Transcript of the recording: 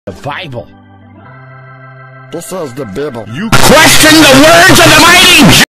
The Bible. This is the Bible. You question the words of the mighty